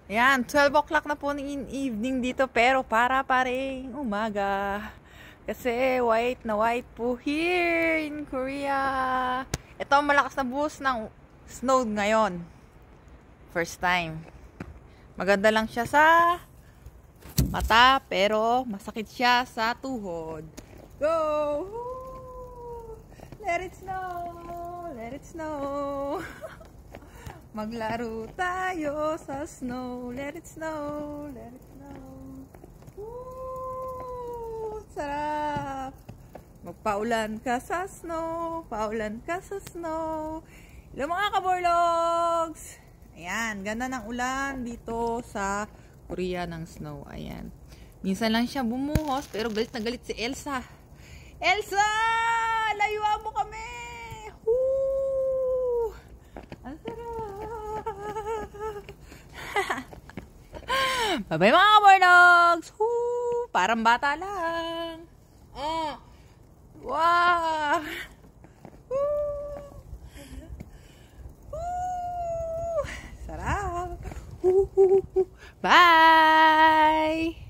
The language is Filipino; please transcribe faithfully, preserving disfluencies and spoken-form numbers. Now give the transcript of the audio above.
Ayan, twelve o'clock na po ng evening dito pero para pa rin umaga. Kasi white na white po here in Korea. Ito ang malakas na buhos ng snow ngayon. First time. Maganda lang siya sa mata pero masakit siya sa tuhod. Go! Let it snow! Let it snow! Maglaro tayo sa snow. Let it snow. Let it snow. Woo! Sarap. Magpaulan ka sa snow. Paulan ka sa snow. Hello mga kaborlogs. Ayan. Ganda ng ulan dito sa Korea ng snow. Ayan. Minsan lang siya bumuhos. Pero galit na galit si Elsa. Elsa! Layuan mo kami! Woo! Ang sarap. Bye-bye mga kabornogs! Woo! Parang bata lang. Oh. Wow! Woo! Woo! Sarap! Woo! Bye!